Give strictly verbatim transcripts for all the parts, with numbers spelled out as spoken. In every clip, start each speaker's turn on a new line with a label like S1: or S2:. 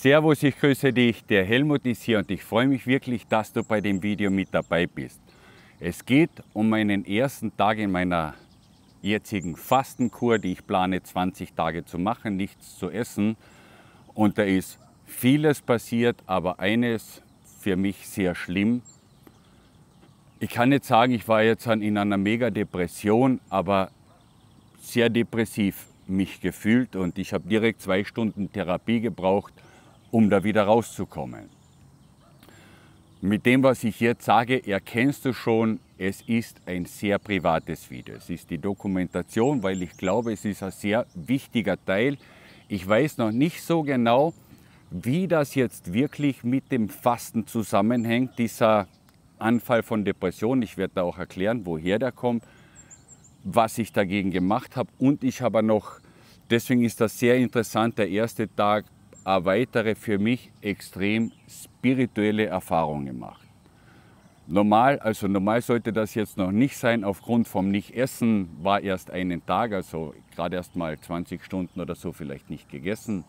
S1: Servus, ich grüße dich, der Helmut ist hier und ich freue mich wirklich, dass du bei dem Video mit dabei bist. Es geht um meinen ersten Tag in meiner jetzigen Fastenkur, die ich plane zwanzig Tage zu machen, nichts zu essen. Und da ist vieles passiert, aber eines für mich sehr schlimm. Ich kann nicht sagen, ich war jetzt in einer Mega-Depression, aber sehr depressiv mich gefühlt und ich habe direkt zwei Stunden Therapie gebraucht, um da wieder rauszukommen. Mit dem, was ich jetzt sage, erkennst du schon, es ist ein sehr privates Video. Es ist die Dokumentation, weil ich glaube, es ist ein sehr wichtiger Teil. Ich weiß noch nicht so genau, wie das jetzt wirklich mit dem Fasten zusammenhängt, dieser Anfall von Depression. Ich werde da auch erklären, woher der kommt, was ich dagegen gemacht habe. Und ich habe noch, deswegen ist das sehr interessant, der erste Tag, eine weitere für mich extrem spirituelle Erfahrung gemacht. Normal, also normal sollte das jetzt noch nicht sein, aufgrund vom Nicht-Essen war erst einen Tag, also gerade erst mal zwanzig Stunden oder so vielleicht nicht gegessen.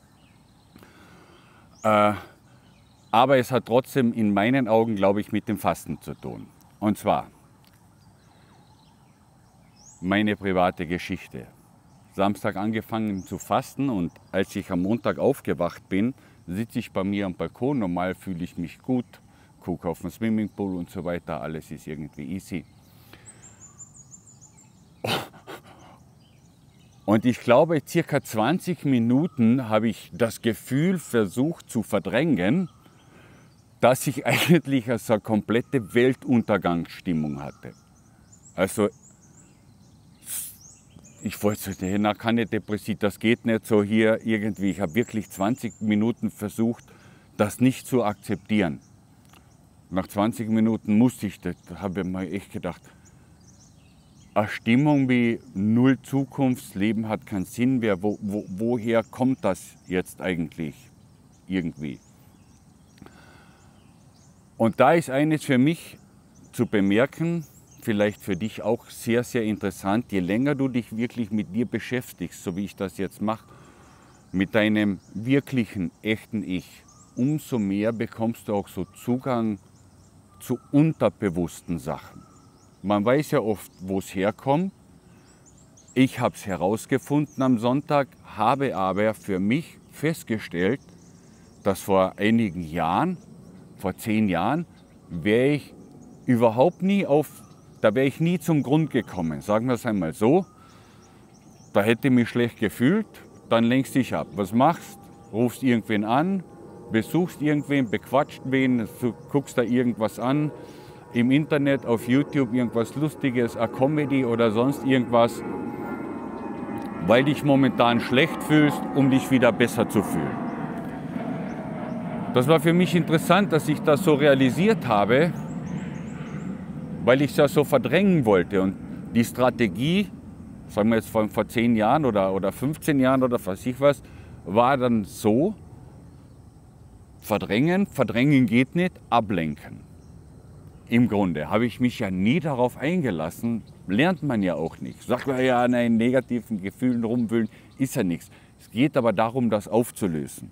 S1: Äh, aber es hat trotzdem in meinen Augen, glaube ich, mit dem Fasten zu tun. Und zwar meine private Geschichte. Samstag angefangen zu fasten und als ich am Montag aufgewacht bin, sitze ich bei mir am Balkon. Normal fühle ich mich gut, gucke auf den Swimmingpool und so weiter, alles ist irgendwie easy. Und ich glaube, circa zwanzig Minuten habe ich das Gefühl versucht zu verdrängen, dass ich eigentlich also eine komplette Weltuntergangsstimmung hatte. Also ich wollte sagen, na, keine Depression, das geht nicht so hier irgendwie. Ich habe wirklich zwanzig Minuten versucht, das nicht zu akzeptieren. Nach zwanzig Minuten musste ich, das habe ich mir echt gedacht, eine Stimmung wie null Zukunftsleben hat keinen Sinn mehr. Wo, wo, woher kommt das jetzt eigentlich irgendwie? Und da ist eines für mich zu bemerken, vielleicht für dich auch sehr, sehr interessant, je länger du dich wirklich mit dir beschäftigst, so wie ich das jetzt mache, mit deinem wirklichen, echten Ich, umso mehr bekommst du auch so Zugang zu unterbewussten Sachen. Man weiß ja oft, wo es herkommt. Ich habe es herausgefunden am Sonntag, habe aber für mich festgestellt, dass vor einigen Jahren, vor zehn Jahren, wäre ich überhaupt nie auf Da wäre ich nie zum Grund gekommen, sagen wir es einmal so. Da hätte ich mich schlecht gefühlt, dann lenkst dich ab. Was machst? Rufst irgendwen an, besuchst irgendwen, bequatscht wen, du guckst da irgendwas an, im Internet, auf YouTube irgendwas Lustiges, eine Comedy oder sonst irgendwas, weil dich momentan schlecht fühlst, um dich wieder besser zu fühlen. Das war für mich interessant, dass ich das so realisiert habe, weil ich es ja so verdrängen wollte. Und die Strategie, sagen wir jetzt vor, vor zehn Jahren oder, oder fünfzehn Jahren oder was ich was, war dann so, verdrängen, verdrängen geht nicht, ablenken. Im Grunde habe ich mich ja nie darauf eingelassen, lernt man ja auch nicht. Sagt man ja, an einen negativen Gefühlen rumwühlen, ist ja nichts. Es geht aber darum, das aufzulösen.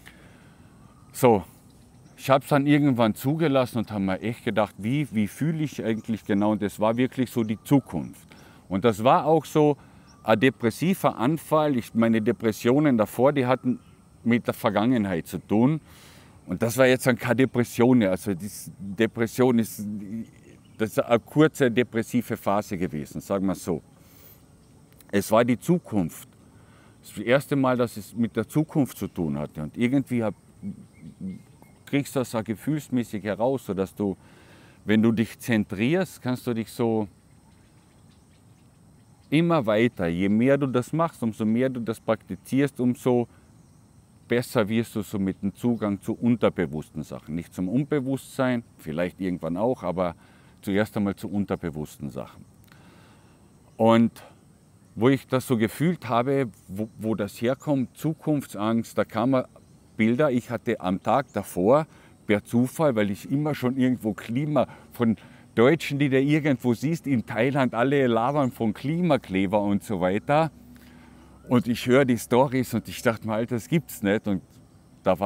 S1: So. Ich habe es dann irgendwann zugelassen und habe mir echt gedacht, wie, wie fühle ich eigentlich genau? Und das war wirklich so die Zukunft. Und das war auch so ein depressiver Anfall. Ich, meine Depressionen davor, die hatten mit der Vergangenheit zu tun. Und das war jetzt dann keine Depression. Also die Depression ist, das ist eine kurze depressive Phase gewesen, sagen wir es so. Es war die Zukunft. Das erste Mal, dass es mit der Zukunft zu tun hatte. Und irgendwie habe kriegst du das auch gefühlsmäßig heraus, sodass du, wenn du dich zentrierst, kannst du dich so immer weiter, je mehr du das machst, umso mehr du das praktizierst, umso besser wirst du so mit dem Zugang zu unterbewussten Sachen. Nicht zum Unbewusstsein, vielleicht irgendwann auch, aber zuerst einmal zu unterbewussten Sachen. Und wo ich das so gefühlt habe, wo, wo das herkommt, Zukunftsangst, da kamen Bilder. Ich hatte am Tag davor per Zufall, weil ich immer schon irgendwo Klima von Deutschen, die du irgendwo siehst, in Thailand, alle labern von Klimakleber und so weiter. Und ich höre die Storys und ich dachte mir, Alter, das gibt's nicht. Und da war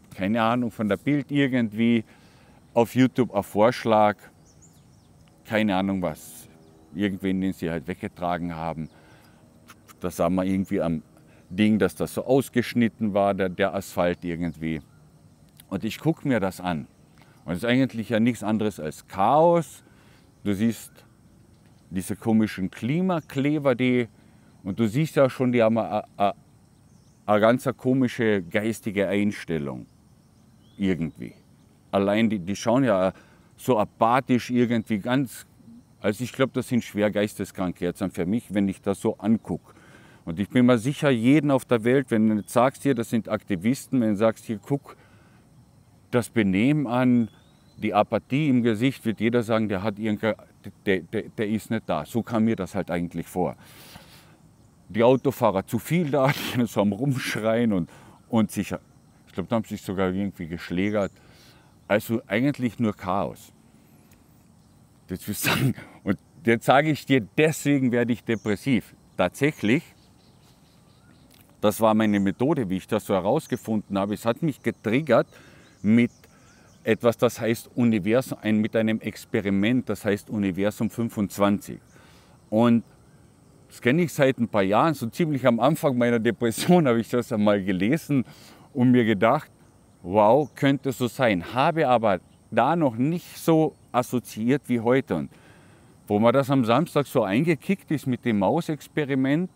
S1: keine Ahnung, von der Bild irgendwie auf YouTube ein Vorschlag, keine Ahnung was, irgendwen, den sie halt weggetragen haben. Da sah man irgendwie am Ding, dass das so ausgeschnitten war, der, der Asphalt irgendwie. Und ich gucke mir das an. Und es ist eigentlich ja nichts anderes als Chaos. Du siehst diese komischen Klimakleber, die, und du siehst ja schon, die haben eine, eine, eine ganz komische geistige Einstellung. Irgendwie. Allein die, die schauen ja so apathisch irgendwie ganz, also ich glaube, das sind schwer geisteskranke jetzt für mich, wenn ich das so angucke. Und ich bin mir sicher, jeden auf der Welt, wenn du jetzt sagst hier, das sind Aktivisten, wenn du sagst hier, guck das Benehmen an, die Apathie im Gesicht, wird jeder sagen, der hat irgendein, der, der, der ist nicht da. So kam mir das halt eigentlich vor. Die Autofahrer zu viel da, die so am Rumschreien und, und sich, ich glaube, da haben sie sich sogar irgendwie geschlägert. Also eigentlich nur Chaos. Das will ich sagen. Und jetzt sage ich dir, deswegen werde ich depressiv. Tatsächlich, das war meine Methode, wie ich das so herausgefunden habe. Es hat mich getriggert mit etwas, das heißt Universum, ein, mit einem Experiment, das heißt Universum fünfundzwanzig. Und das kenne ich seit ein paar Jahren, so ziemlich am Anfang meiner Depression habe ich das einmal gelesen und mir gedacht, wow, könnte so sein. Habe aber da noch nicht so assoziiert wie heute. Und wo mir das am Samstag so eingekickt ist mit dem Mausexperiment,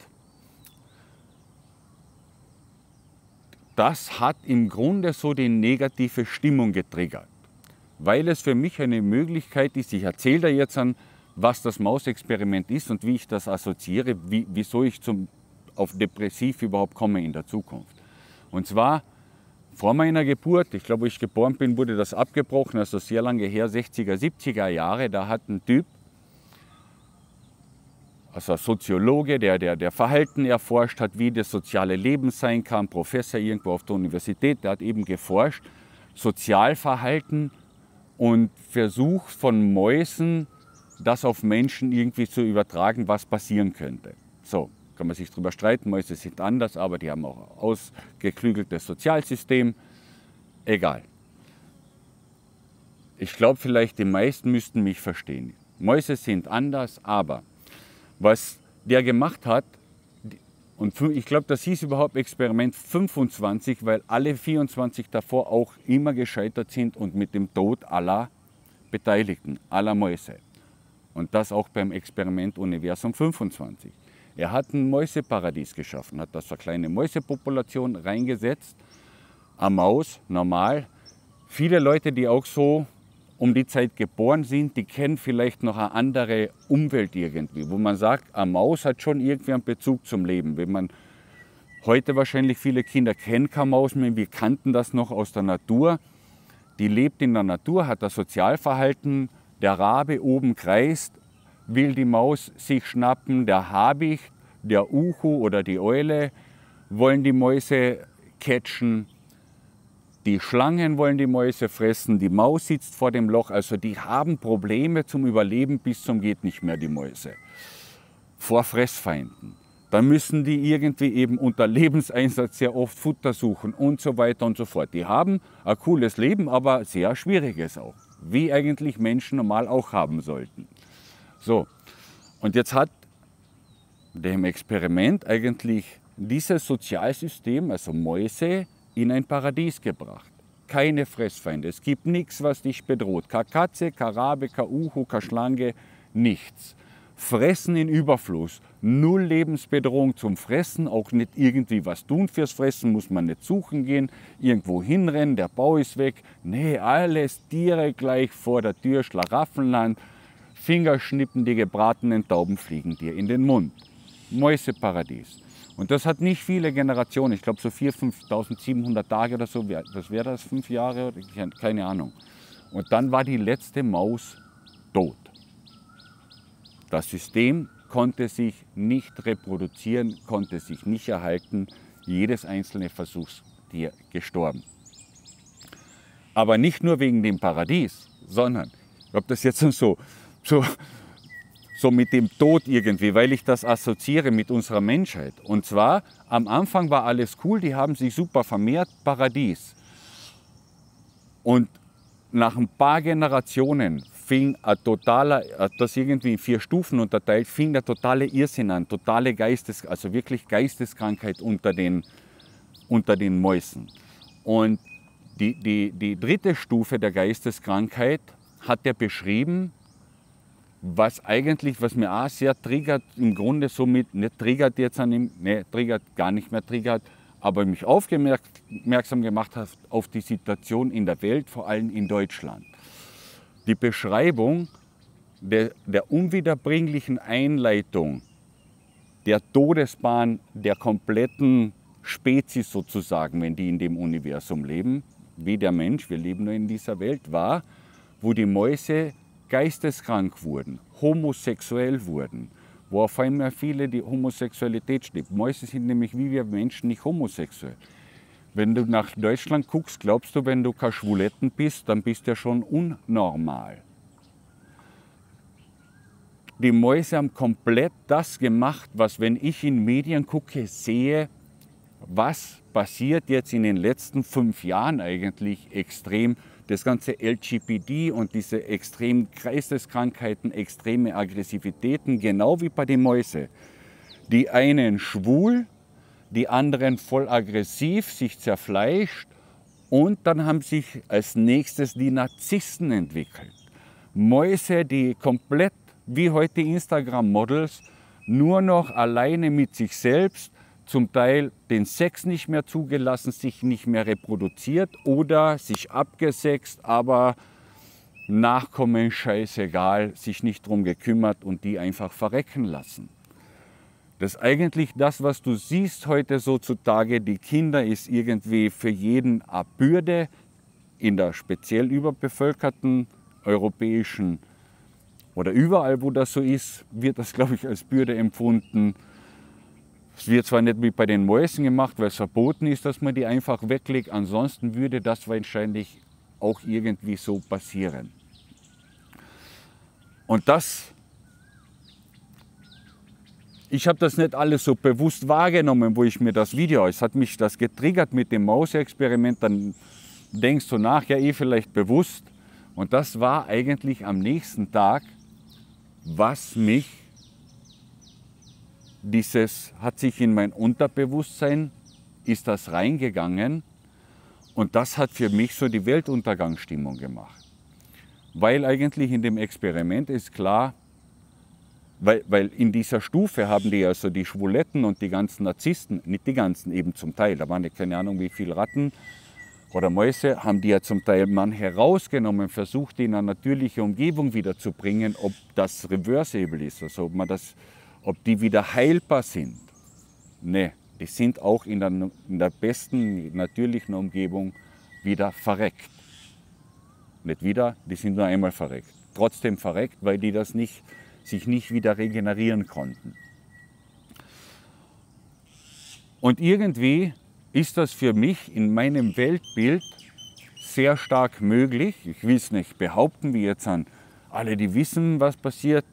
S1: das hat im Grunde so die negative Stimmung getriggert, weil es für mich eine Möglichkeit ist, ich erzähle da jetzt an, was das Mausexperiment ist und wie ich das assoziiere, wie, wieso ich zum, auf depressiv überhaupt komme in der Zukunft. Und zwar vor meiner Geburt, ich glaube, wo ich geboren bin, wurde das abgebrochen, also sehr lange her, sechziger, siebziger Jahre, da hat ein Typ, also ein Soziologe, der, der, der Verhalten erforscht hat, wie das soziale Leben sein kann, Professor irgendwo auf der Universität, der hat eben geforscht, Sozialverhalten und versucht von Mäusen, das auf Menschen irgendwie zu übertragen, was passieren könnte. So, kann man sich darüber streiten, Mäuse sind anders, aber die haben auch ein ausgeklügeltes Sozialsystem. Egal. Ich glaube, vielleicht die meisten müssten mich verstehen. Mäuse sind anders, aber was der gemacht hat, und ich glaube, das hieß überhaupt Experiment fünfundzwanzig, weil alle vierundzwanzig davor auch immer gescheitert sind und mit dem Tod aller Beteiligten, aller Mäuse. Und das auch beim Experiment Universum fünfundzwanzig. Er hat ein Mäuseparadies geschaffen, hat da so eine kleine Mäusepopulation reingesetzt, eine Maus, normal. Viele Leute, die auch so um die Zeit geboren sind, die kennen vielleicht noch eine andere Umwelt irgendwie, wo man sagt, eine Maus hat schon irgendwie einen Bezug zum Leben. Wenn man heute wahrscheinlich viele Kinder kennen keine Maus mehr, wir kannten das noch aus der Natur. Die lebt in der Natur, hat das Sozialverhalten, der Rabe oben kreist, will die Maus sich schnappen, der Habicht, der Uhu oder die Eule wollen die Mäuse catchen. Die Schlangen wollen die Mäuse fressen, die Maus sitzt vor dem Loch, also die haben Probleme zum Überleben bis zum geht nicht mehr, die Mäuse. Vor Fressfeinden. Dann müssen die irgendwie eben unter Lebenseinsatz sehr oft Futter suchen und so weiter und so fort. Die haben ein cooles Leben, aber sehr schwieriges auch, wie eigentlich Menschen normal auch haben sollten. So, und jetzt hat dem Experiment eigentlich dieses Sozialsystem, also Mäuse, in ein Paradies gebracht. Keine Fressfeinde, es gibt nichts, was dich bedroht. Keine Katze, keine Rabe, kein Uhu, keine Schlange, nichts. Fressen in Überfluss, null Lebensbedrohung zum Fressen, auch nicht irgendwie was tun fürs Fressen, muss man nicht suchen gehen, irgendwo hinrennen, der Bau ist weg. Nee, alles Tiere gleich vor der Tür, Schlaraffenland, Fingerschnippen, die gebratenen Tauben fliegen dir in den Mund. Mäuseparadies. Und das hat nicht viele Generationen, ich glaube so viertausend, fünftausendsiebenhundert Tage oder so, das wäre das, fünf Jahre, keine Ahnung. Und dann war die letzte Maus tot. Das System konnte sich nicht reproduzieren, konnte sich nicht erhalten, jedes einzelne Versuchstier gestorben. Aber nicht nur wegen dem Paradies, sondern, ich glaube das jetzt so, so So mit dem Tod irgendwie, weil ich das assoziiere mit unserer Menschheit. Und zwar, am Anfang war alles cool, die haben sich super vermehrt, Paradies. Und nach ein paar Generationen fing ein totaler, das irgendwie in vier Stufen unterteilt, fing der totale Irrsinn an, totale Geistes, also wirklich Geisteskrankheit unter den, unter den Mäusen. Und die, die, die dritte Stufe der Geisteskrankheit hat er beschrieben, was eigentlich, was mir auch sehr triggert, im Grunde somit, nicht triggert jetzt an ihm, ne, triggert, gar nicht mehr triggert, aber mich aufmerksam gemacht hat auf die Situation in der Welt, vor allem in Deutschland. Die Beschreibung der, der unwiederbringlichen Einleitung der Todesbahn der kompletten Spezies sozusagen, wenn die in dem Universum leben, wie der Mensch, wir leben nur in dieser Welt, war, wo die Mäuse geisteskrank wurden, homosexuell wurden, wo auf einmal viele die Homosexualität steht. Mäuse sind nämlich wie wir Menschen nicht homosexuell. Wenn du nach Deutschland guckst, glaubst du, wenn du kein Schwuletten bist, dann bist du ja schon unnormal. Die Mäuse haben komplett das gemacht, was, wenn ich in Medien gucke, sehe, was passiert jetzt in den letzten fünf Jahren eigentlich extrem. Das ganze L G B T und diese extremen Geisteskrankheiten, extreme Aggressivitäten, genau wie bei den Mäusen. Die einen schwul, die anderen voll aggressiv, sich zerfleischt und dann haben sich als nächstes die Narzissten entwickelt. Mäuse, die komplett wie heute Instagram-Models nur noch alleine mit sich selbst, zum Teil den Sex nicht mehr zugelassen, sich nicht mehr reproduziert oder sich abgesext, aber Nachkommen scheißegal, sich nicht drum gekümmert und die einfach verrecken lassen. Das ist eigentlich das, was du siehst heute sozusagen, die Kinder ist irgendwie für jeden eine Bürde in der speziell überbevölkerten europäischen oder überall, wo das so ist, wird das, glaube ich, als Bürde empfunden. Es wird zwar nicht wie bei den Mäusen gemacht, weil es verboten ist, dass man die einfach weglegt, ansonsten würde das wahrscheinlich auch irgendwie so passieren. Und das, ich habe das nicht alles so bewusst wahrgenommen, wo ich mir das Video, es hat mich das getriggert mit dem Mausexperiment, dann denkst du nach, ja eh vielleicht bewusst. Und das war eigentlich am nächsten Tag, was mich, dieses hat sich in mein Unterbewusstsein, ist das reingegangen und das hat für mich so die Weltuntergangsstimmung gemacht. Weil eigentlich in dem Experiment ist klar, weil, weil in dieser Stufe haben die also die Schwuletten und die ganzen Narzissten, nicht die ganzen, eben zum Teil, da waren ja keine Ahnung wie viele Ratten oder Mäuse, haben die ja zum Teil man herausgenommen, versucht die in eine natürliche Umgebung wiederzubringen, ob das reversible ist, also ob man das, ob die wieder heilbar sind. Ne, die sind auch in der, in der besten natürlichen Umgebung wieder verreckt. Nicht wieder, die sind nur einmal verreckt. Trotzdem verreckt, weil die das nicht, sich nicht wieder regenerieren konnten. Und irgendwie ist das für mich in meinem Weltbild sehr stark möglich. Ich will es nicht behaupten, wie jetzt an alle, die wissen, was passiert.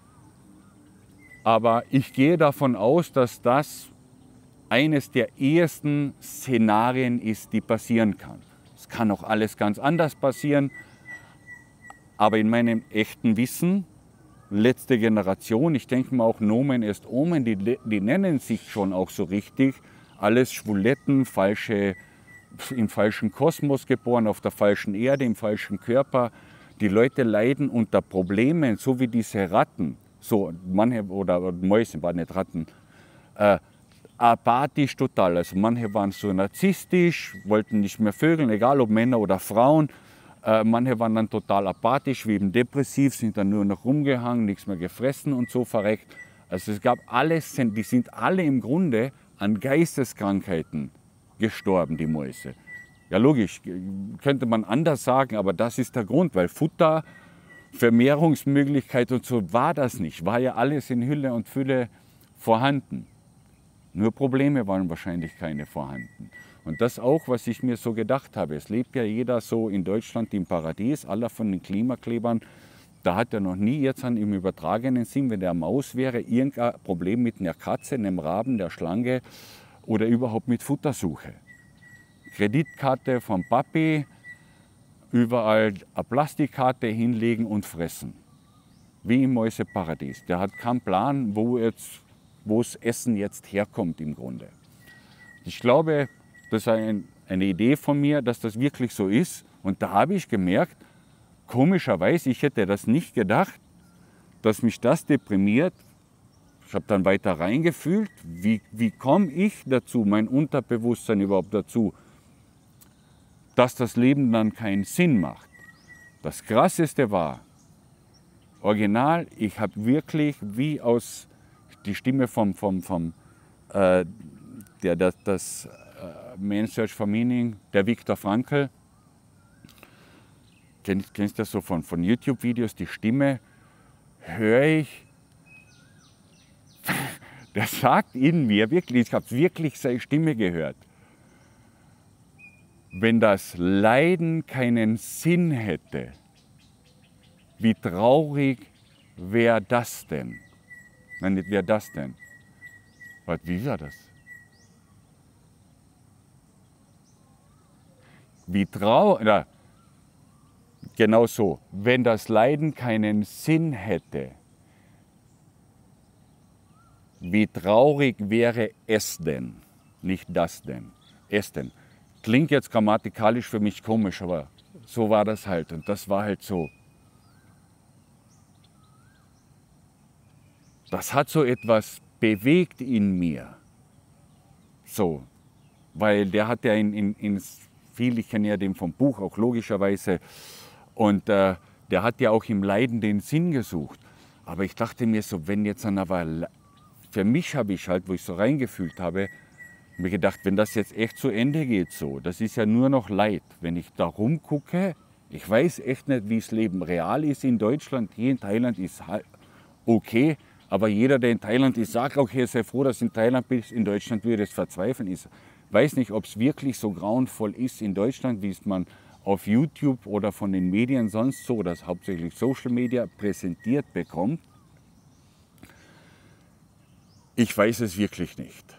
S1: Aber ich gehe davon aus, dass das eines der ersten Szenarien ist, die passieren kann. Es kann auch alles ganz anders passieren, aber in meinem echten Wissen, letzte Generation, ich denke mal auch Nomen est Omen, die, die nennen sich schon auch so richtig, alles Schwuletten, falsche, im falschen Kosmos geboren, auf der falschen Erde, im falschen Körper. Die Leute leiden unter Problemen, so wie diese Ratten. So, manche, oder Mäuse, waren nicht Ratten, äh, apathisch total. Also manche waren so narzisstisch, wollten nicht mehr vögeln, egal ob Männer oder Frauen. Äh, manche waren dann total apathisch, wie eben depressiv, sind dann nur noch rumgehangen, nichts mehr gefressen und so verreckt. Also es gab alles, die sind alle im Grunde an Geisteskrankheiten gestorben, die Mäuse. Ja logisch, könnte man anders sagen, aber das ist der Grund, weil Futter, Vermehrungsmöglichkeit und so war das nicht. War ja alles in Hülle und Fülle vorhanden. Nur Probleme waren wahrscheinlich keine vorhanden. Und das auch, was ich mir so gedacht habe. Es lebt ja jeder so in Deutschland im Paradies, aller von den Klimaklebern. Da hat er noch nie jetzt an, im übertragenen Sinn, wenn der Maus wäre, irgendein Problem mit einer Katze, einem Raben, der Schlange oder überhaupt mit Futtersuche. Kreditkarte vom Papi, überall eine Plastikkarte hinlegen und fressen. Wie im Mäuseparadies. Der hat keinen Plan, wo, jetzt, wo das Essen jetzt herkommt im Grunde. Ich glaube, das ist ein, eine Idee von mir, dass das wirklich so ist. Und da habe ich gemerkt, komischerweise, ich hätte das nicht gedacht, dass mich das deprimiert. Ich habe dann weiter reingefühlt, wie, wie komme ich dazu, mein Unterbewusstsein überhaupt dazu, dass das Leben dann keinen Sinn macht. Das Krasseste war, original, ich habe wirklich wie aus die Stimme vom, vom, vom äh, der, das, das äh, Man's Search for Meaning, der Viktor Frankl, kennst, kennst du das so von, von YouTube-Videos, die Stimme, höre ich, der sagt in mir, wirklich, ich habe wirklich seine Stimme gehört, wenn das Leiden keinen Sinn hätte, wie traurig wäre das denn? Nein, nicht wäre das denn. Was, wie war das? Wie traurig, na, genau so, wenn das Leiden keinen Sinn hätte, wie traurig wäre es denn? Nicht das denn, es denn. Klingt jetzt grammatikalisch für mich komisch, aber so war das halt und das war halt so. Das hat so etwas bewegt in mir. So, weil der hat ja in, in, in viel, ich kenne ja den vom Buch auch logischerweise, und äh, der hat ja auch im Leiden den Sinn gesucht. Aber ich dachte mir so, wenn jetzt dann aber, für mich habe ich halt, wo ich so reingefühlt habe, mir gedacht, wenn das jetzt echt zu Ende geht so, das ist ja nur noch Leid. Wenn ich da rumgucke, ich weiß echt nicht, wie das Leben real ist in Deutschland. Hier in Thailand ist okay, aber jeder, der in Thailand ist, sagt auch, okay, sei froh, dass du in Thailand bist. In Deutschland würde es verzweifeln. Ich weiß nicht, ob es wirklich so grauenvoll ist in Deutschland, wie es man auf YouTube oder von den Medien sonst so, das hauptsächlich Social Media, präsentiert bekommt. Ich weiß es wirklich nicht.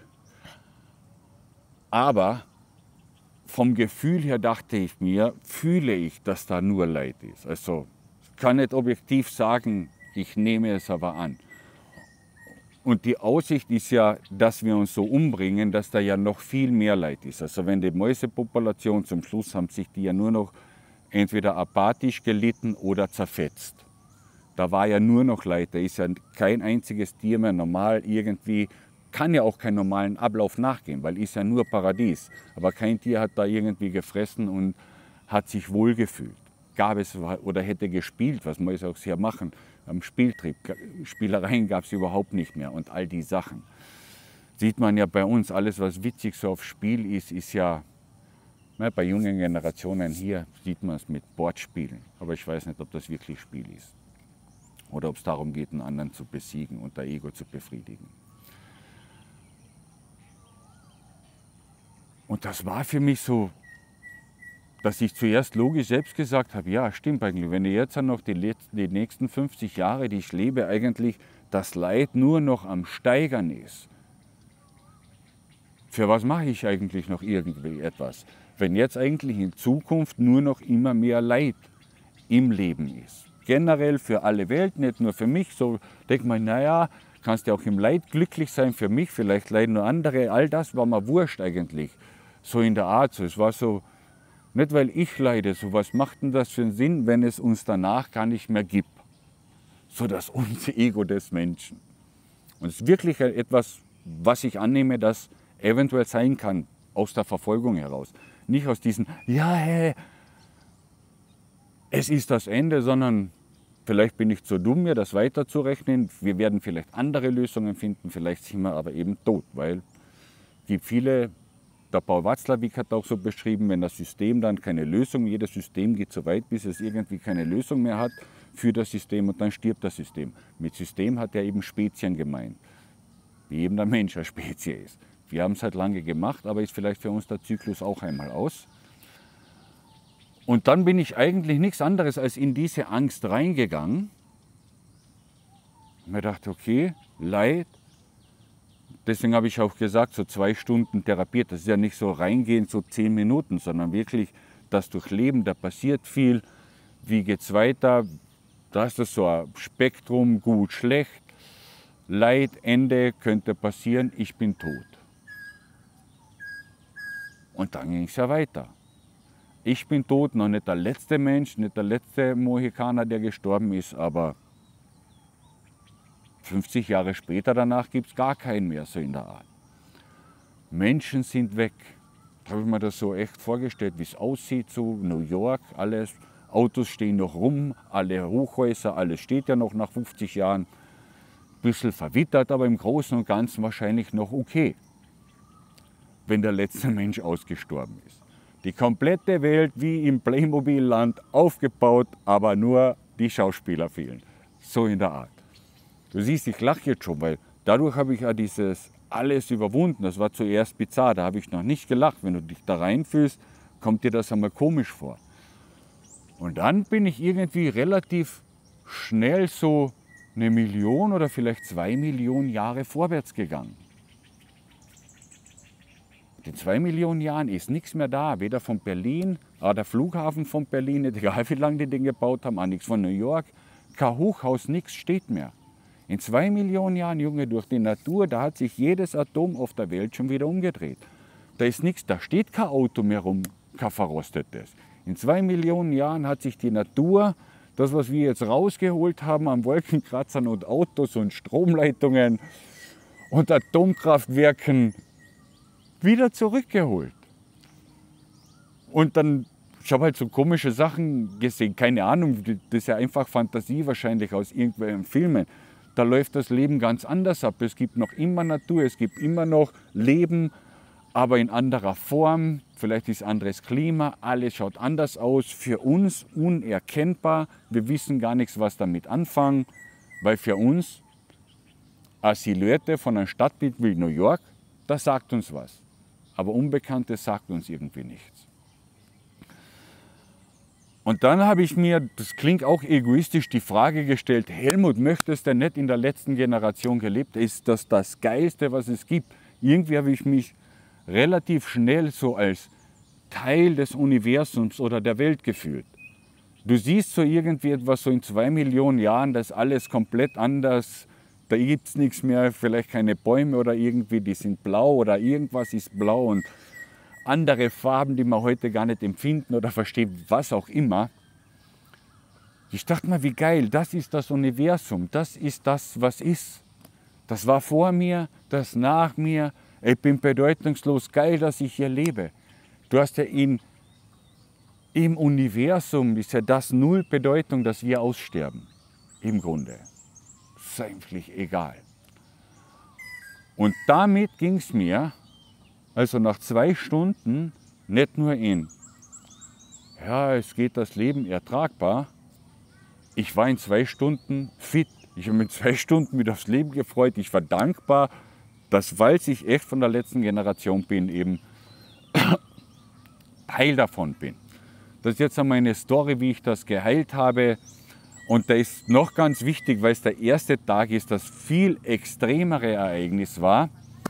S1: Aber vom Gefühl her dachte ich mir, fühle ich, dass da nur Leid ist. Also ich kann nicht objektiv sagen, ich nehme es aber an. Und die Aussicht ist ja, dass wir uns so umbringen, dass da ja noch viel mehr Leid ist. Also wenn die Mäusepopulation zum Schluss haben sich die ja nur noch entweder apathisch gelitten oder zerfetzt. Da war ja nur noch Leid, da ist ja kein einziges Tier mehr normal irgendwie, kann ja auch keinen normalen Ablauf nachgehen, weil ist ja nur Paradies. Aber kein Tier hat da irgendwie gefressen und hat sich wohlgefühlt. Gab es oder hätte gespielt, was Mäuse auch sehr machen, am Spieltrieb. Spielereien gab es überhaupt nicht mehr und all die Sachen. Sieht man ja bei uns, alles was witzig so auf Spiel ist, ist ja, ne, bei jungen Generationen hier sieht man es mit Bordspielen. Aber ich weiß nicht, ob das wirklich Spiel ist. Oder ob es darum geht, einen anderen zu besiegen und der Ego zu befriedigen. Und das war für mich so, dass ich zuerst logisch selbst gesagt habe, ja, stimmt eigentlich, wenn ich jetzt noch die, letzten, die nächsten fünfzig Jahre, die ich lebe, eigentlich das Leid nur noch am Steigern ist. Für was mache ich eigentlich noch irgendwie etwas, wenn jetzt eigentlich in Zukunft nur noch immer mehr Leid im Leben ist? Generell für alle Welt, nicht nur für mich, so denkt man, naja, kannst ja auch im Leid glücklich sein für mich, vielleicht leiden nur andere, all das war mir wurscht eigentlich, so in der Art, so, es war so, nicht weil ich leide, so was macht denn das für einen Sinn, wenn es uns danach gar nicht mehr gibt? So das unser Ego des Menschen. Und es ist wirklich etwas, was ich annehme, das eventuell sein kann, aus der Verfolgung heraus. Nicht aus diesem, ja, hey, es ist das Ende, sondern vielleicht bin ich zu dumm, mir das weiterzurechnen. Wir werden vielleicht andere Lösungen finden, vielleicht sind wir aber eben tot, weil es gibt viele. Der Paul Watzlawick hat auch so beschrieben, wenn das System dann keine Lösung, jedes System geht so weit, bis es irgendwie keine Lösung mehr hat für das System und dann stirbt das System. Mit System hat er eben Spezien gemeint, wie eben der Mensch eine Spezie ist. Wir haben es halt lange gemacht, aber ist vielleicht für uns der Zyklus auch einmal aus. Und dann bin ich eigentlich nichts anderes als in diese Angst reingegangen. Und mir dachte, okay, Leid. Deswegen habe ich auch gesagt, so zwei Stunden therapiert. Das ist ja nicht so reingehen, so zehn Minuten, sondern wirklich das durchleben, da passiert viel, wie geht es weiter, da ist das so ein Spektrum, gut, schlecht, Leid, Ende könnte passieren, ich bin tot. Und dann ging es ja weiter. Ich bin tot, noch nicht der letzte Mensch, nicht der letzte Mohikaner, der gestorben ist, aber fünfzig Jahre später danach gibt es gar keinen mehr, so in der Art. Menschen sind weg. Da habe ich mir das so echt vorgestellt, wie es aussieht, so New York, alles. Autos stehen noch rum, alle Hochhäuser, alles steht ja noch nach fünfzig Jahren. Ein bisschen verwittert, aber im Großen und Ganzen wahrscheinlich noch okay, wenn der letzte Mensch ausgestorben ist. Die komplette Welt wie im Playmobil-Land aufgebaut, aber nur die Schauspieler fehlen. So in der Art. Du siehst, ich lache jetzt schon, weil dadurch habe ich ja dieses alles überwunden. Das war zuerst bizarr, da habe ich noch nicht gelacht. Wenn du dich da reinfühlst, kommt dir das einmal komisch vor. Und dann bin ich irgendwie relativ schnell so eine Million oder vielleicht zwei Millionen Jahre vorwärts gegangen. In zwei Millionen Jahren ist nichts mehr da, weder von Berlin, ah, der Flughafen von Berlin, egal wie lange die den gebaut haben, auch nichts von New York, kein Hochhaus, nichts steht mehr. In zwei Millionen Jahren, Junge, durch die Natur, da hat sich jedes Atom auf der Welt schon wieder umgedreht. Da ist nichts, da steht kein Auto mehr rum, kein verrostetes. In zwei Millionen Jahren hat sich die Natur, das, was wir jetzt rausgeholt haben an Wolkenkratzern und Autos und Stromleitungen und Atomkraftwerken, wieder zurückgeholt. Und dann, ich habe halt so komische Sachen gesehen, keine Ahnung, das ist ja einfach Fantasie wahrscheinlich aus irgendwelchen Filmen. Da läuft das Leben ganz anders ab. Es gibt noch immer Natur, es gibt immer noch Leben, aber in anderer Form. Vielleicht ist anderes Klima, alles schaut anders aus. Für uns unerkennbar. Wir wissen gar nichts, was damit anfangen, weil für uns eine Silhouette von einem Stadtbild wie New York, das sagt uns was. Aber Unbekanntes sagt uns irgendwie nichts. Und dann habe ich mir, das klingt auch egoistisch, die Frage gestellt, Helmut, möchtest du nicht in der letzten Generation gelebt? Ist das das Geilste, was es gibt? Irgendwie habe ich mich relativ schnell so als Teil des Universums oder der Welt gefühlt. Du siehst so irgendwie etwas so in zwei Millionen Jahren, das alles komplett anders. Da gibt es nichts mehr, vielleicht keine Bäume oder irgendwie, die sind blau oder irgendwas ist blau und andere Farben, die man heute gar nicht empfinden oder verstehen, was auch immer. Ich dachte mir, wie geil, das ist das Universum, das ist das, was ist. Das war vor mir, das nach mir, ich bin bedeutungslos, geil, dass ich hier lebe. Du hast ja in, im Universum, ist ja das null Bedeutung, dass wir aussterben, im Grunde. Ist eigentlich egal. Und damit ging es mir, also nach zwei Stunden, nicht nur in, ja, es geht das Leben ertragbar. Ich war in zwei Stunden fit. Ich habe mich in zwei Stunden wieder aufs Leben gefreut. Ich war dankbar, dass, weil ich echt von der letzten Generation bin, eben Teil davon bin. Das ist jetzt einmal eine Story, wie ich das geheilt habe. Und da ist noch ganz wichtig, weil es der erste Tag ist, das viel extremere Ereignis war.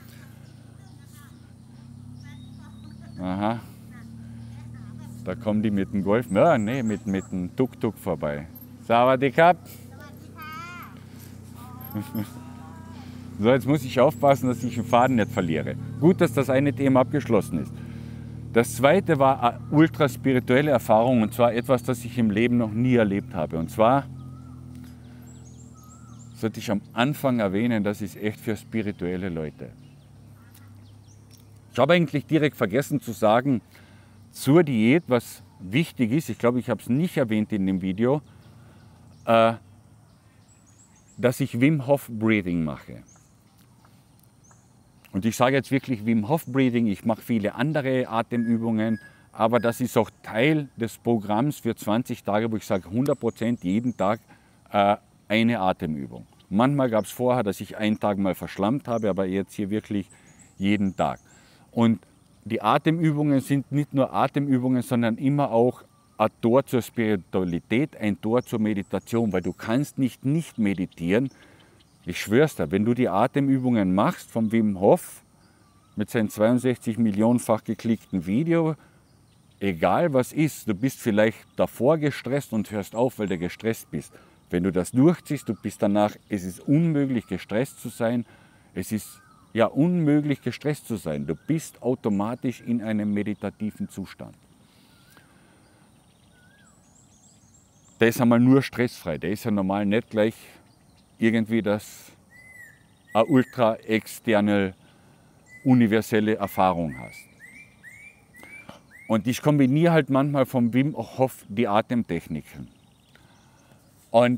S1: Aha, da kommen die mit dem Golf, ja, nee, mit, mit dem Tuk-Tuk vorbei. Sawadikap. So, jetzt muss ich aufpassen, dass ich den Faden nicht verliere. Gut, dass das eine Thema abgeschlossen ist. Das zweite war eine ultra spirituelle Erfahrung, und zwar etwas, das ich im Leben noch nie erlebt habe. Und zwar sollte ich am Anfang erwähnen, das ist echt für spirituelle Leute. Ich habe eigentlich direkt vergessen zu sagen, zur Diät, was wichtig ist, ich glaube, ich habe es nicht erwähnt in dem Video, äh, dass ich Wim Hof Breathing mache. Und ich sage jetzt wirklich Wim Hof Breathing, ich mache viele andere Atemübungen, aber das ist auch Teil des Programms für zwanzig Tage, wo ich sage hundert Prozent jeden Tag äh, eine Atemübung. Manchmal gab es vorher, dass ich einen Tag mal verschlammt habe, aber jetzt hier wirklich jeden Tag. Und die Atemübungen sind nicht nur Atemübungen, sondern immer auch ein Tor zur Spiritualität, ein Tor zur Meditation, weil du kannst nicht nicht meditieren. Ich schwör's dir, wenn du die Atemübungen machst vom Wim Hof mit seinem zweiundsechzig Millionenfach geklickten Video, egal was ist, du bist vielleicht davor gestresst und hörst auf, weil du gestresst bist. Wenn du das durchziehst, du bist danach, es ist unmöglich gestresst zu sein, es ist ja unmöglich gestresst zu sein. Du bist automatisch in einem meditativen Zustand. Der ist einmal nur stressfrei, der ist ja normal nicht gleich irgendwie das eine ultra externe, universelle Erfahrung hast. Und ich kombiniere halt manchmal vom Wim Hof die Atemtechniken. Und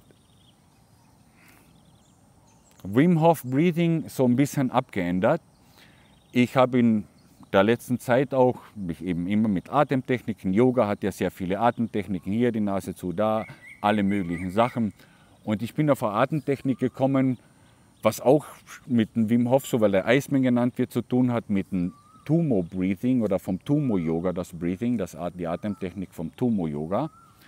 S1: Wim Hof Breathing so ein bisschen abgeändert. Ich habe in der letzten Zeit auch mich eben immer mit Atemtechniken, Yoga hat ja sehr viele Atemtechniken, hier die Nase zu, da, alle möglichen Sachen. Und ich bin auf eine Atemtechnik gekommen, was auch mit dem Wim Hof, so weil der Iceman genannt wird, zu tun hat mit dem Tumo Breathing oder vom Tumo Yoga, das Breathing, das, die Atemtechnik vom Tumo Yoga.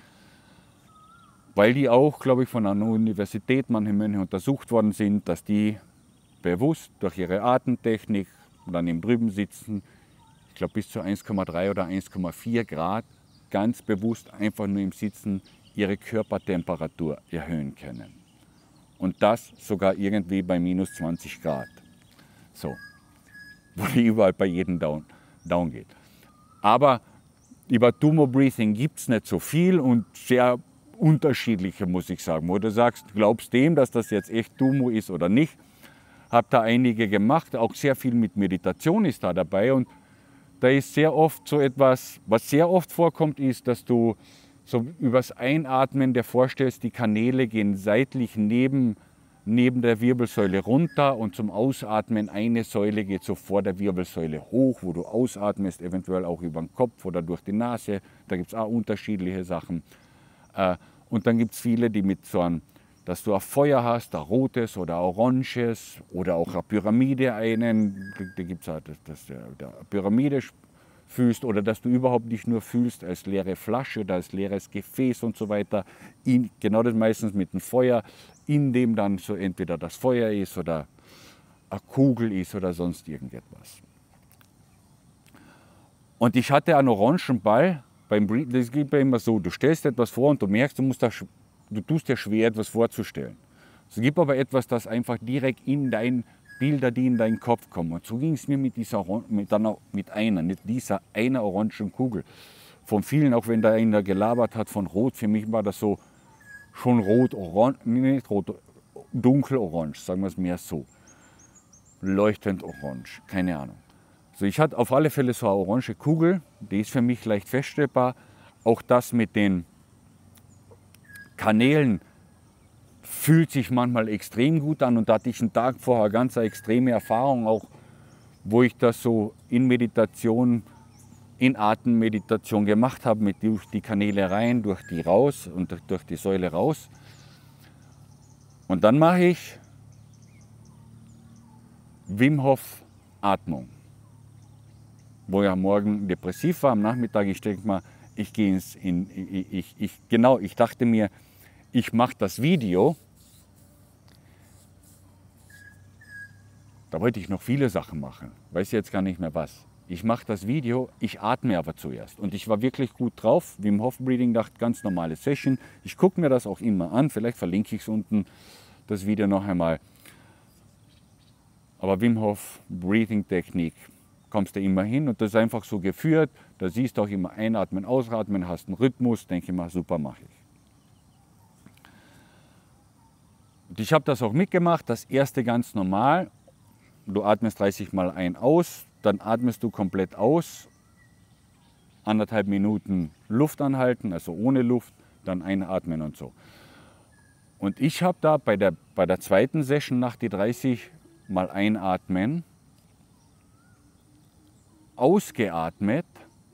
S1: Weil die auch, glaube ich, von einer Universität, manche Mönche untersucht worden sind, dass die bewusst durch ihre Atemtechnik und dann im drüben sitzen, ich glaube bis zu eins Komma drei oder eins Komma vier Grad, ganz bewusst einfach nur im Sitzen ihre Körpertemperatur erhöhen können. Und das sogar irgendwie bei minus zwanzig Grad. So, wo die überall bei jedem down, down geht. Aber über Tumo Breathing gibt es nicht so viel und sehr unterschiedliche, muss ich sagen. Wo du sagst, glaubst dem, dass das jetzt echt Tumo ist oder nicht. Habe da einige gemacht, auch sehr viel mit Meditation ist da dabei. Und da ist sehr oft so etwas, was sehr oft vorkommt, ist, dass du so übers Einatmen dir vorstellst, die Kanäle gehen seitlich neben, neben der Wirbelsäule runter und zum Ausatmen eine Säule geht so vor der Wirbelsäule hoch, wo du ausatmest, eventuell auch über den Kopf oder durch die Nase. Da gibt es auch unterschiedliche Sachen. Und dann gibt es viele, die mit so einem, dass du ein Feuer hast, ein rotes oder ein oranges oder auch eine Pyramide einen, da gibt es auch, dass du eine Pyramide fühlst oder dass du überhaupt nicht nur fühlst als leere Flasche oder als leeres Gefäß und so weiter. In, genau das meistens mit dem Feuer, in dem dann so entweder das Feuer ist oder eine Kugel ist oder sonst irgendetwas. Und ich hatte einen orangen Ball. Beim Breathing, das geht ja immer so, du stellst etwas vor und du merkst, du, musst da, du tust dir schwer, etwas vorzustellen. Es gibt aber etwas, das einfach direkt in dein Bilder, die in deinen Kopf kommen. Und so ging es mir mit, dieser, mit, einer, mit einer, nicht dieser einer orangen Kugel. Von vielen, auch wenn da einer gelabert hat von Rot, für mich war das so schon rot, orange, nicht rot, dunkelorange, sagen wir es mehr so. Leuchtend orange, keine Ahnung. Also ich hatte auf alle Fälle so eine orange Kugel, die ist für mich leicht feststellbar. Auch das mit den Kanälen fühlt sich manchmal extrem gut an und da hatte ich einen Tag vorher ganz eine extreme Erfahrung, auch wo ich das so in Meditation, in Atemmeditation gemacht habe, mit durch die Kanäle rein, durch die raus und durch die Säule raus. Und dann mache ich Wim Hof Atmung. Wo ich am Morgen depressiv war, am Nachmittag, ich denke mal, ich gehe ins, in, ich, ich, ich, genau, ich dachte mir, ich mache das Video, da wollte ich noch viele Sachen machen, weiß jetzt gar nicht mehr was. Ich mache das Video, ich atme aber zuerst und ich war wirklich gut drauf, Wim Hof Breathing, dachte, ganz normale Session, ich gucke mir das auch immer an, vielleicht verlinke ich es unten, das Video noch einmal, aber Wim Hof Breathing Technik, kommst du immer hin und das ist einfach so geführt. Da siehst du auch immer einatmen, ausatmen, hast einen Rhythmus, denke ich mal, super, mache ich. Und ich habe das auch mitgemacht, das erste ganz normal. Du atmest dreißig Mal ein, aus, dann atmest du komplett aus, anderthalb Minuten Luft anhalten, also ohne Luft, dann einatmen und so. Und ich habe da bei der, bei der zweiten Session nach die dreißig Mal einatmen, ausgeatmet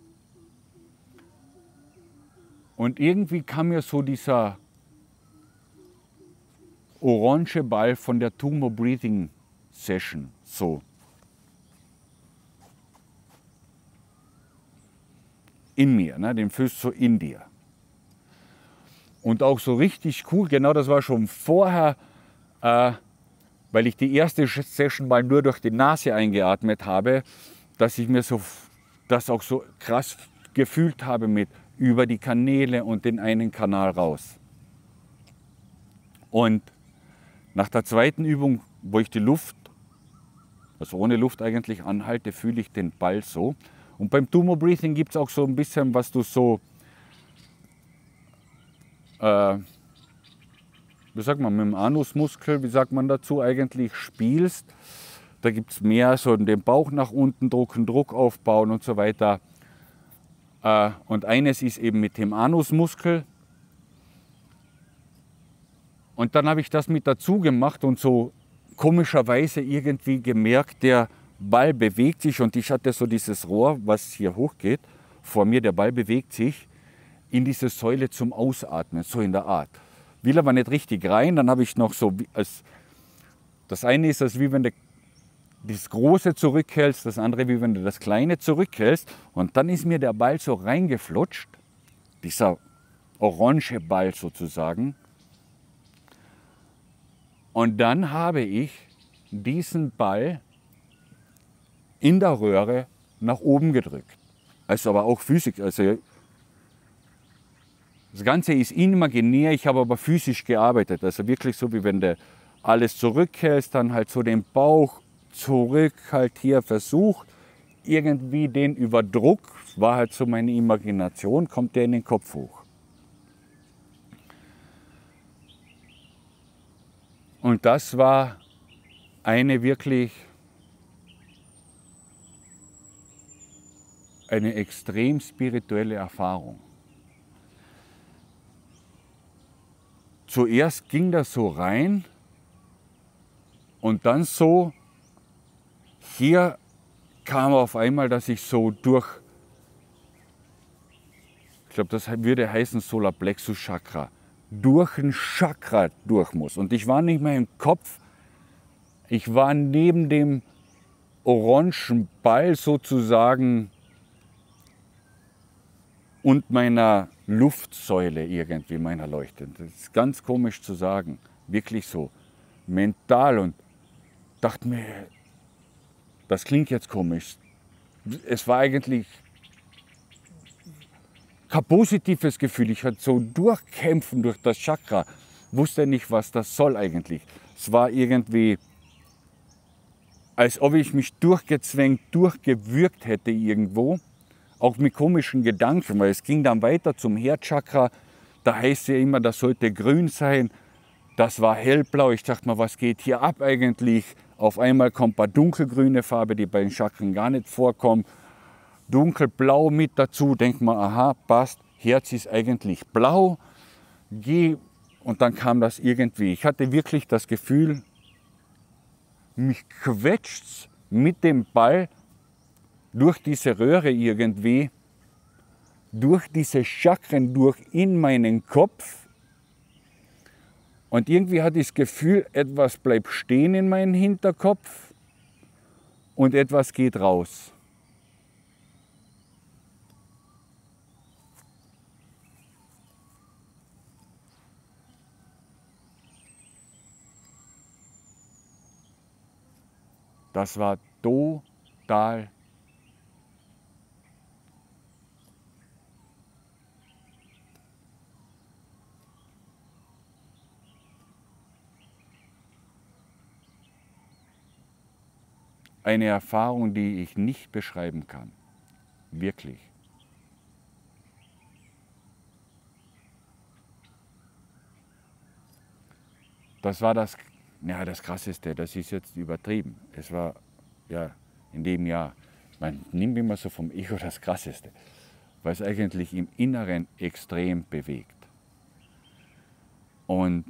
S1: und irgendwie kam mir so dieser orange Ball von der Tumo Breathing Session so in mir, ne? Den fühlst du so in dir. Und auch so richtig cool, genau das war schon vorher, äh, weil ich die erste Session mal nur durch die Nase eingeatmet habe, dass ich mir so, das auch so krass gefühlt habe mit über die Kanäle und den einen Kanal raus. Und nach der zweiten Übung, wo ich die Luft, also ohne Luft eigentlich anhalte, fühle ich den Ball so. Und beim Tumo Breathing gibt es auch so ein bisschen, was du so, äh, wie sagt man, mit dem Anusmuskel, wie sagt man dazu, eigentlich spielst. Da gibt es mehr so den Bauch nach unten drücken, Druck aufbauen und so weiter. Und eines ist eben mit dem Anusmuskel. Und dann habe ich das mit dazu gemacht und so komischerweise irgendwie gemerkt, der Ball bewegt sich und ich hatte so dieses Rohr, was hier hochgeht, vor mir, der Ball bewegt sich in diese Säule zum Ausatmen, so in der Art. Will aber nicht richtig rein, dann habe ich noch so, als, das eine ist, als wie wenn du das Große zurückhältst, das andere wie wenn du das Kleine zurückhältst und dann ist mir der Ball so reingeflutscht, dieser orange Ball sozusagen. Und dann habe ich diesen Ball in der Röhre nach oben gedrückt. Also aber auch physisch. Also das Ganze ist imaginär, ich habe aber physisch gearbeitet. Also wirklich so, wie wenn du alles zurückhältst, dann halt so den Bauch zurück, halt hier versucht, irgendwie den über Druck, war halt so meine Imagination, kommt der in den Kopf hoch. Und das war eine wirklich eine extrem spirituelle Erfahrung. Zuerst ging das so rein und dann so, hier kam auf einmal, dass ich so durch, ich glaube, das würde heißen Solarplexus Chakra, durch ein Chakra durch muss. Und ich war nicht mehr im Kopf, ich war neben dem orangen Ball sozusagen und meiner Luftsäule irgendwie, meiner Leuchte. Das ist ganz komisch zu sagen, wirklich so mental und dachte mir, das klingt jetzt komisch. Es war eigentlich kein positives Gefühl. Ich hatte so durchkämpfen durch das Chakra, wusste nicht, was das soll eigentlich. Es war irgendwie, als ob ich mich durchgezwängt, durchgewürgt hätte irgendwo. Auch mit komischen Gedanken, weil es ging dann weiter zum Herzchakra. Da heißt es ja immer, das sollte grün sein. Das war hellblau. Ich dachte mir, was geht hier ab eigentlich? Auf einmal kommt eine dunkelgrüne Farbe, die bei den Chakren gar nicht vorkommt. Dunkelblau mit dazu. Denkt man, aha, passt. Herz ist eigentlich blau. Geh. Und dann kam das irgendwie. Ich hatte wirklich das Gefühl, mich quetscht's mit dem Ball durch diese Röhre irgendwie, durch diese Chakren, durch in meinen Kopf. Und irgendwie hatte ich das Gefühl, etwas bleibt stehen in meinem Hinterkopf und etwas geht raus. Das war total eine Erfahrung, die ich nicht beschreiben kann. Wirklich. Das war das, ja, das Krasseste, das ist jetzt übertrieben. Es war ja in dem Jahr, man nimmt immer so vom Ego das Krasseste, weil es eigentlich im Inneren extrem bewegt. Und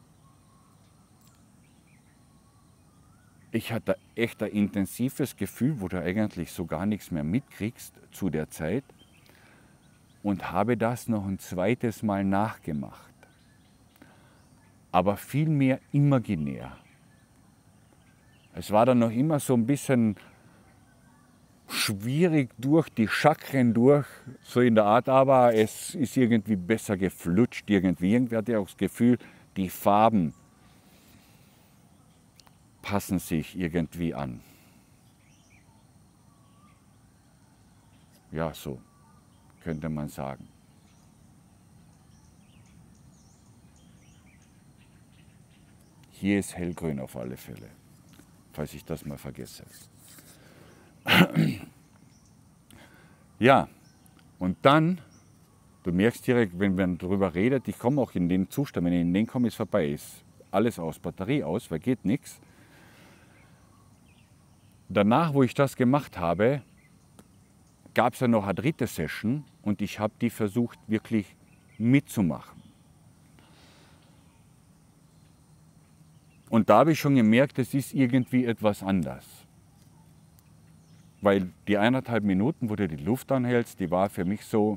S1: ich hatte echt ein intensives Gefühl, wo du eigentlich so gar nichts mehr mitkriegst zu der Zeit und habe das noch ein zweites Mal nachgemacht. Aber viel mehr imaginär. Es war dann noch immer so ein bisschen schwierig durch die Chakren durch, so in der Art, aber es ist irgendwie besser geflutscht irgendwie. Irgendwie hatte ich auch das Gefühl, die Farben passen sich irgendwie an. Ja, so. könnte man sagen. Hier ist hellgrün auf alle Fälle, falls ich das mal vergesse. Ja, und dann, du merkst direkt, wenn man darüber redet, ich komme auch in den Zustand, wenn ich in den komme, ist vorbei, ist alles aus, Batterie aus, weil geht nichts. Danach, wo ich das gemacht habe, gab es ja noch eine dritte Session und ich habe die versucht wirklich mitzumachen. Und da habe ich schon gemerkt, es ist irgendwie etwas anders. Weil die eineinhalb Minuten, wo du die Luft anhältst, die war für mich so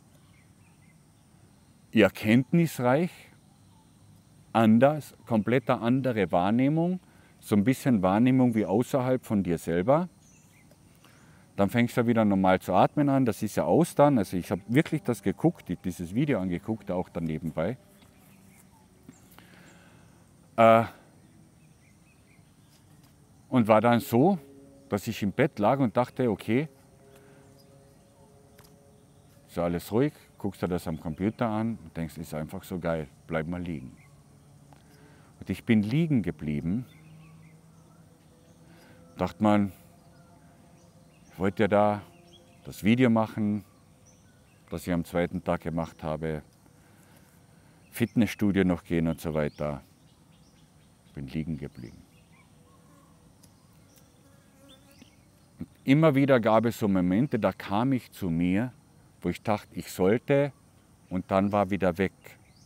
S1: erkenntnisreich, anders, komplett eine andere Wahrnehmung, so ein bisschen Wahrnehmung wie außerhalb von dir selber. Dann fängst du wieder normal zu atmen an, das ist ja aus dann. Also ich habe wirklich das geguckt, dieses Video angeguckt, auch dann nebenbei. Äh, und war dann so, dass ich im Bett lag und dachte, okay, ist alles ruhig, guckst dir das am Computer an und denkst, ist einfach so geil, bleib mal liegen. Und ich bin liegen geblieben, dachte man, ich wollte ja da das Video machen, das ich am zweiten Tag gemacht habe, Fitnessstudio noch gehen und so weiter. Bin liegen geblieben. Und immer wieder gab es so Momente, da kam ich zu mir, wo ich dachte, ich sollte, und dann war wieder weg.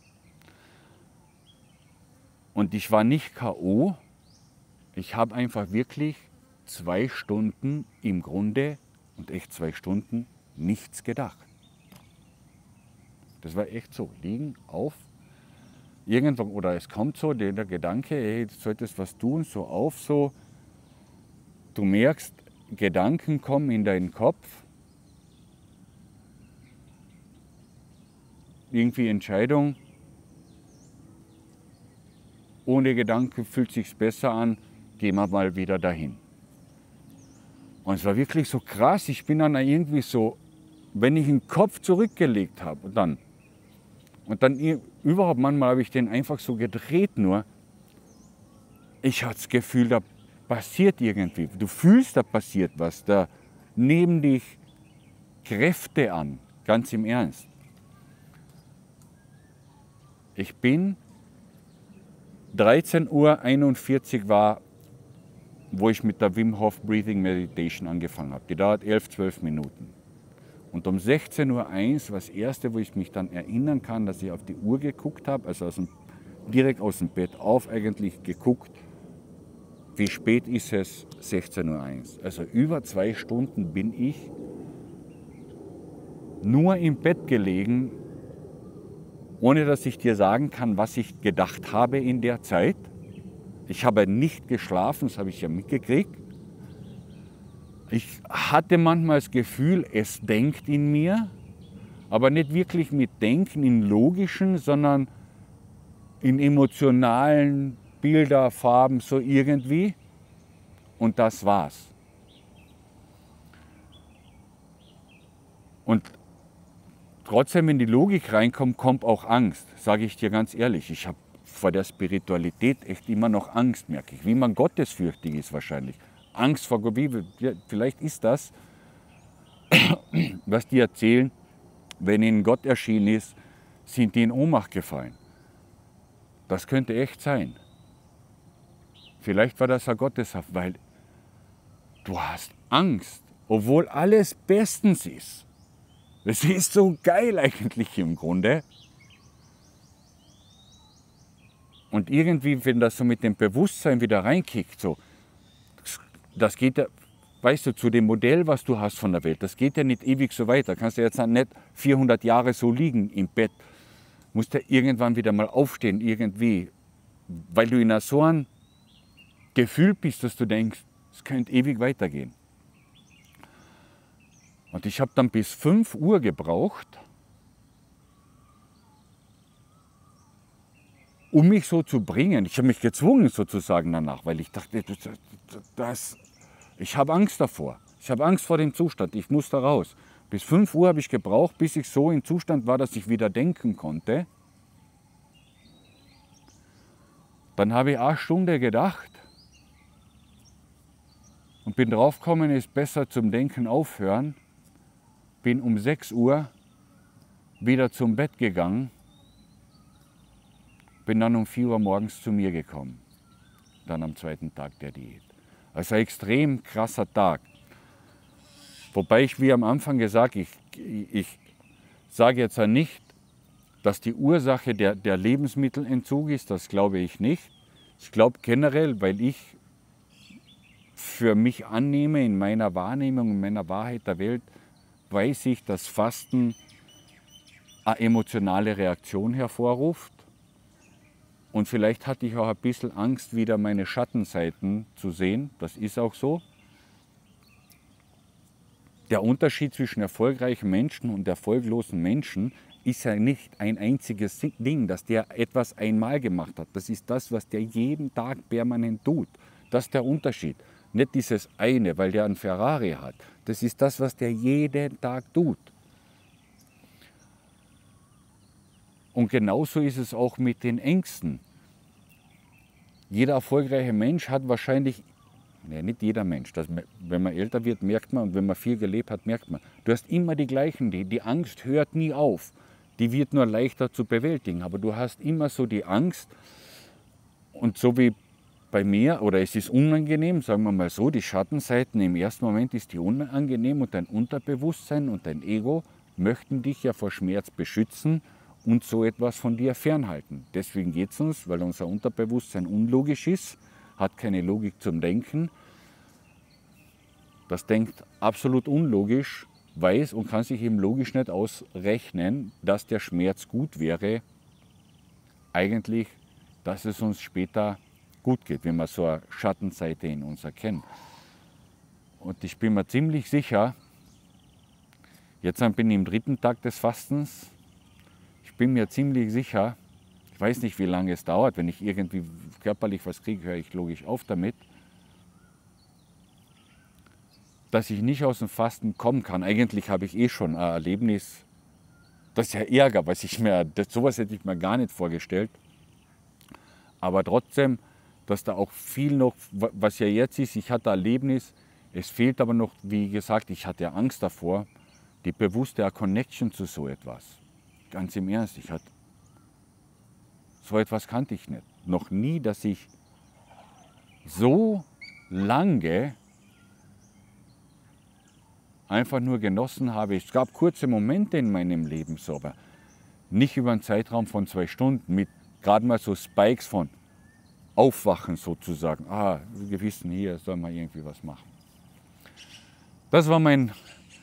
S1: Und ich war nicht K O, ich habe einfach wirklich zwei Stunden im Grunde, und echt zwei Stunden, nichts gedacht. Das war echt so, liegen, auf, irgendwann, oder es kommt so der, der Gedanke, hey, du solltest was tun, so auf, so, du merkst, Gedanken kommen in deinen Kopf, irgendwie Entscheidung, ohne Gedanken fühlt sich besser an, gehen wir mal wieder dahin. Und es war wirklich so krass, ich bin dann irgendwie so, wenn ich den Kopf zurückgelegt habe und dann, und dann überhaupt manchmal habe ich den einfach so gedreht nur, ich hatte das Gefühl, da passiert irgendwie, du fühlst, da passiert was, da nehmen dich Kräfte an, ganz im Ernst. Ich bin, dreizehn Uhr einundvierzig war, wo ich mit der Wim Hof Breathing Meditation angefangen habe. Die dauert elf, zwölf Minuten. Und um sechzehn Uhr eins war das erste, wo ich mich dann erinnern kann, dass ich auf die Uhr geguckt habe, also aus dem, direkt aus dem Bett auf eigentlich geguckt, wie spät ist es? sechzehn Uhr eins. Also über zwei Stunden bin ich nur im Bett gelegen, ohne dass ich dir sagen kann, was ich gedacht habe in der Zeit. Ich habe nicht geschlafen, das habe ich ja mitgekriegt. Ich hatte manchmal das Gefühl, es denkt in mir, aber nicht wirklich mit Denken in logischen, sondern in emotionalen Bilder, Farben, so irgendwie. Und das war's. Und trotzdem, wenn die Logik reinkommt, kommt auch Angst, sage ich dir ganz ehrlich. Ich habe vor der Spiritualität echt immer noch Angst, merke ich. Wie man gottesfürchtig ist wahrscheinlich. Angst vor Gott, vielleicht ist das, was die erzählen, wenn ihnen Gott erschienen ist, sind die in Ohnmacht gefallen. Das könnte echt sein. Vielleicht war das ja Gotteshaft, weil du hast Angst, obwohl alles bestens ist. Das ist so geil eigentlich im Grunde. Und irgendwie, wenn das so mit dem Bewusstsein wieder reinkickt, so, das geht ja, weißt du, zu dem Modell, was du hast von der Welt, das geht ja nicht ewig so weiter. Kannst du jetzt nicht vierhundert Jahre so liegen im Bett. Musst ja irgendwann wieder mal aufstehen, irgendwie. Weil du in so einem Gefühl bist, dass du denkst, es könnte ewig weitergehen. Und ich habe dann bis fünf Uhr gebraucht, um mich so zu bringen. Ich habe mich gezwungen sozusagen danach, weil ich dachte, das, ich habe Angst davor. Ich habe Angst vor dem Zustand, ich muss da raus. Bis fünf Uhr habe ich gebraucht, bis ich so im Zustand war, dass ich wieder denken konnte. Dann habe ich eine Stunde gedacht und bin draufgekommen, es ist besser zum Denken aufhören. Bin um sechs Uhr wieder zum Bett gegangen, bin dann um vier Uhr morgens zu mir gekommen, dann am zweiten Tag der Diät. Also ein extrem krasser Tag. Wobei ich, wie am Anfang gesagt, ich, ich sage jetzt ja nicht, dass die Ursache der, der Lebensmittelentzug ist, das glaube ich nicht. Ich glaube generell, weil ich für mich annehme, in meiner Wahrnehmung, in meiner Wahrheit der Welt, weiß ich, dass Fasten eine emotionale Reaktion hervorruft. Und vielleicht hatte ich auch ein bisschen Angst, wieder meine Schattenseiten zu sehen. Das ist auch so. Der Unterschied zwischen erfolgreichen Menschen und erfolglosen Menschen ist ja nicht ein einziges Ding, dass der etwas einmal gemacht hat. Das ist das, was der jeden Tag permanent tut. Das ist der Unterschied. Nicht dieses eine, weil der einen Ferrari hat. Das ist das, was der jeden Tag tut. Und genauso ist es auch mit den Ängsten. Jeder erfolgreiche Mensch hat wahrscheinlich, nee, nicht jeder Mensch, das, wenn man älter wird, merkt man, und wenn man viel gelebt hat, merkt man, du hast immer die gleichen, die, die Angst hört nie auf, die wird nur leichter zu bewältigen, aber du hast immer so die Angst und so wie bei mir, oder es ist unangenehm, sagen wir mal so, die Schattenseiten, im ersten Moment ist die unangenehm und dein Unterbewusstsein und dein Ego möchten dich ja vor Schmerz beschützen und so etwas von dir fernhalten. Deswegen geht es uns, weil unser Unterbewusstsein unlogisch ist, hat keine Logik zum Denken. Das denkt absolut unlogisch, weiß und kann sich eben logisch nicht ausrechnen, dass der Schmerz gut wäre, eigentlich, dass es uns später gut geht, wenn wir so eine Schattenseite in uns erkennen. Und ich bin mir ziemlich sicher, jetzt bin ich im dritten Tag des Fastens, ich bin mir ziemlich sicher, ich weiß nicht, wie lange es dauert, wenn ich irgendwie körperlich was kriege, höre ich logisch auf damit, dass ich nicht aus dem Fasten kommen kann. Eigentlich habe ich eh schon ein Erlebnis, das ist ja Ärger, was ich mir, das, sowas hätte ich mir gar nicht vorgestellt. Aber trotzdem, dass da auch viel noch, was ja jetzt ist, ich hatte ein Erlebnis, es fehlt aber noch, wie gesagt, ich hatte Angst davor, die bewusste Connection zu so etwas. Ganz im Ernst, ich hatte, so etwas kannte ich nicht. Noch nie, dass ich so lange einfach nur genossen habe. Es gab kurze Momente in meinem Leben so, aber nicht über einen Zeitraum von zwei Stunden mit gerade mal so Spikes von Aufwachen sozusagen. Ah, wir wissen, hier soll man irgendwie was machen. Das war mein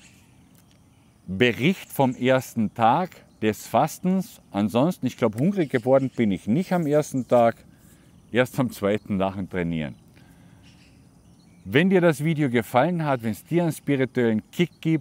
S1: Bericht vom ersten Tag des Fastens. Ansonsten, ich glaube, hungrig geworden bin ich nicht am ersten Tag, erst am zweiten nach dem Trainieren. Wenn dir das Video gefallen hat, wenn es dir einen spirituellen Kick gibt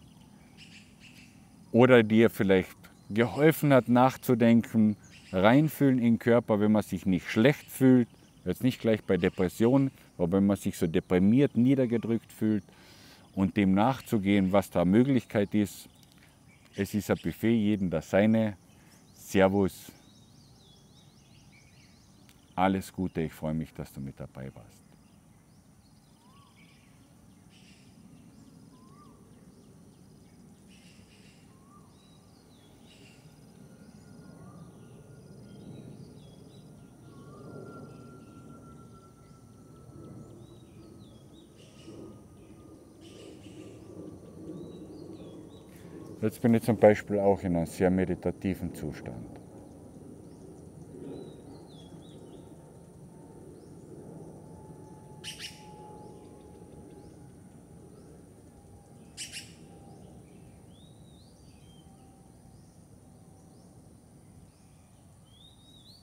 S1: oder dir vielleicht geholfen hat, nachzudenken, reinfühlen in den Körper, wenn man sich nicht schlecht fühlt, jetzt nicht gleich bei Depressionen, aber wenn man sich so deprimiert, niedergedrückt fühlt und dem nachzugehen, was da Möglichkeit ist. Es ist ein Buffet, jeden das seine. Servus. Alles Gute, ich freue mich, dass du mit dabei warst. Jetzt bin ich zum Beispiel auch in einem sehr meditativen Zustand.